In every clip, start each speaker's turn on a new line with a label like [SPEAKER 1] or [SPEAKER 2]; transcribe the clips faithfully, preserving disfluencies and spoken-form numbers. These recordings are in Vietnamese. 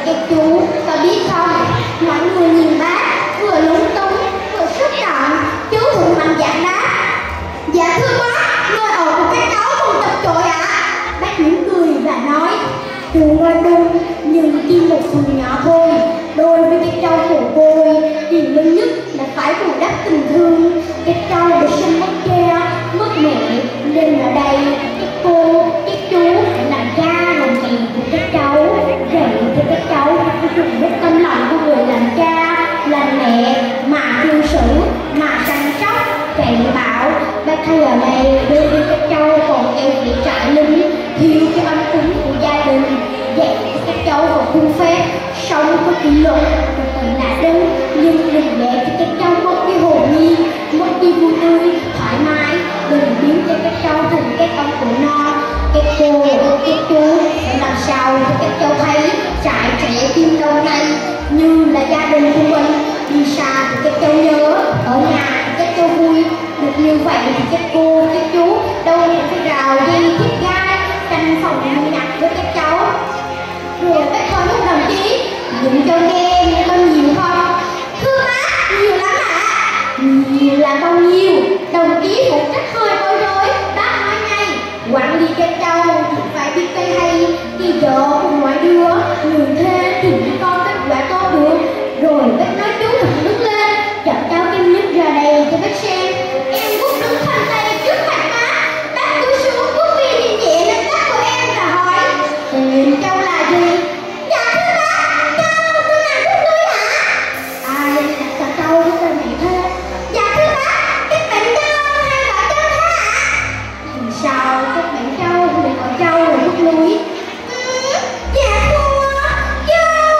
[SPEAKER 1] các chú có biết không, mọi người nhìn bác vừa lúng túng vừa xúc động. Chú thuận mạnh dạn đáp: dạ thưa bác, nơi ở của các cháu không chật chội ạ. Bác mỉm cười và nói: trường nói đúng, nhưng chỉ một phần nhỏ thôi. Đối với các cháu mồ côi, điều lớn nhất là phải bù đắp tình thương. Các cháu được sinh mất cha, mất mẹ, nên ở đây các cô, các chú làm cha làm mẹ của các cháu, dạy cho các cháu phải dùng hết tâm lòng của người làm cha, làm mẹ mà cư xử, mà chăm sóc, dạy bảo. Bác thầy ở đây đưa đi các cháu còn kêu bị trại lính, thiếu cái ấm cúng của gia đình, dạy cho các cháu vào khuôn phép, sống có kỷ luật và tự là đúng, nhưng đừng để cho các cháu mất cái hồn nhiên, mất đi vui tươi, thoải mái. Đừng biến cho các cháu thành các ông cụ non. Các cô, các chú phải làm sao cho các cháu thấy trại trẻ Kim Đông này như là gia đình của mình. Đi xa thì các cháu nhớ, ở nhà thì các cháu vui. Được như vậy thì các cô, các chú đâu phải rào dây thiết gai canh phòng nghiêm ngặt với các cháu. Rồi bác hỏi một đồng chí: dùng cho nghe nghe có nhiều không? Thưa bác, nhiều lắm ạ. Nhiều là bao nhiêu? Đồng chí phụ trách hơi bối rối. Bác nói ngay: quản lý các cháu thì phải biết cây hay, khi vợ cùng mọi đứa, người thế thì mới có kết quả tốt được. Rồi bác nói chú thật đứng lên, chọn cháu kim nước ra đây cho bác xem. Em Quốc đứng khoanh tay trước mặt bác. Bác cúi xuống vuốt vi nhẹ nhẹ lên tóc của em và hỏi: tên cháu là gì? Dạ thưa bác, cháu tên là Quốc Tươi ạ. Ai là cả cháu với tên mẹ thế? Dạ thưa bác, các bạn cháu hay gọi cháu thế ạ? Thì sao các bạn cháu lại gọi cháu là Quốc Núi? Ừ, dạ thưa, cháu,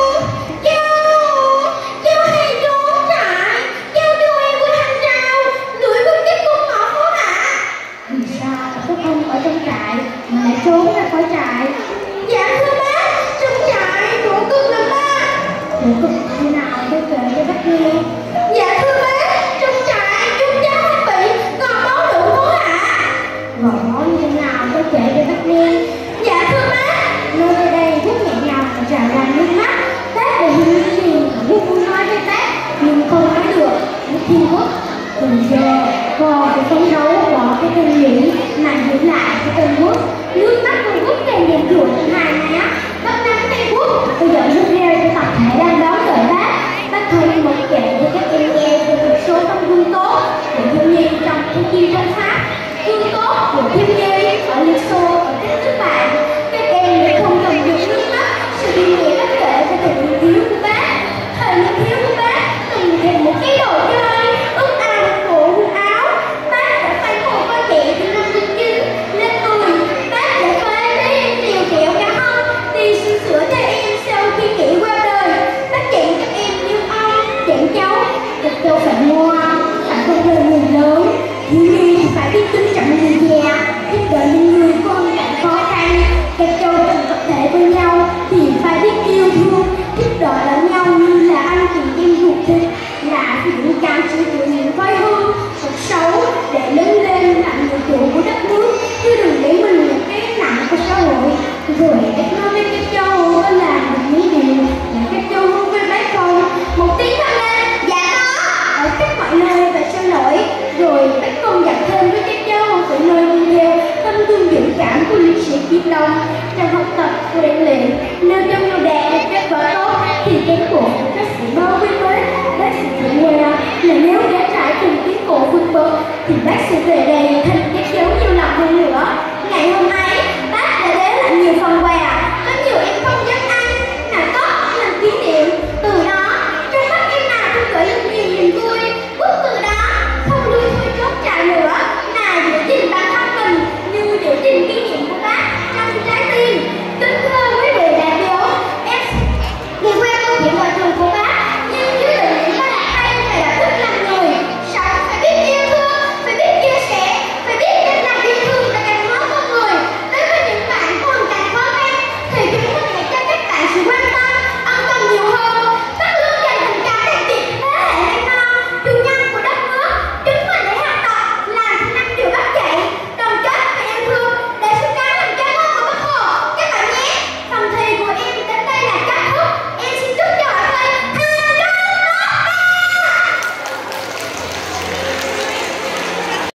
[SPEAKER 1] cháu, cháu hay trốn trại, cháu đưa em qua hàng rào, lưỡi với cái cung ngõ phố ạ. Vì sao các không ở trong trại mà lại trốn ra khỏi trại? Dạ thưa bác, trong trại khổ cực lắm bác. Khổ cực thế nào tôi kể cho bác nghe. Dạ thưa bác, trong trại chúng cháu hay bị gò bó đủ máu ạ. Gò bó như thế nào tôi kể cho bác nghe. Dạ thưa bác, nơi ở đây Quốc nhẹ nhàng và trào ra nước mắt. Bác để hiểu gì Quốc muốn nói với bác nhưng không nói được. Quốc thiên Quốc từ giờ còn phải phấn đấu bỏ cái tên Mỹ mà giữ lại cái tên Quốc. Nước mắt của Quốc càng dần ruột trên hai má. Bác nắm tay Quốc, bây giờ nước reo cho tập thể đang đón đợi bác. Bác thấy một kệ cho các em nghe về một số tấm gương tốt của thiếu nhi trong thế chiến chống Pháp, gương tốt của thiếu nhi ở Liên Xô, ở các nước bạn. Các em đã không cầm được nước mắt sự đi nghĩa bác kể về thời niên thiếu của bác. Thời niên thiếu của bác từng thêm một cái đồ chơi ước ao bộ quần áo. Bác đã phải ngồi coi mẹ từ năm chín lên mười. Bác đã phải lấy em liều kẹo cả hông đi sửa sửa cho em sau khi nghỉ qua đời. Bác dạy các em như ông dạy cháu, các cháu phải ngoan, phải không lời người lớn. Thiếu nhi thì phải biết kính trọng người già, giúp đỡ những người có hoàn cảnh khó khăn. Các cháu trong tập thể với nhau thì phải biết yêu thương, giúp đỡ lẫn nhau như là anh chị em ruột thịt, là những cảm chỉ của những thói hư, thật xấu để lớn lên làm người chủ của đất nước, chứ đừng để mình là cái nặng của xã hội. Rồi bác nói với các cháu có làm được những điều để các cháu hướng với bác không? Một tiếng thăng lên: dạ có, ở khắp mọi nơi và xin lỗi. Rồi bác công dặn thêm với các cháu phải noi gương theo tấm gương dũng cảm của liệt sĩ Kim Đông trong học tập và rèn luyện. Nếu trong đồ đạt được kết quả tốt thì cán bộ các sĩ báo với bác. Bác sẽ phải qua là nếu đã trải cùng tiến bộ vượt bậc thì bác sẽ về đây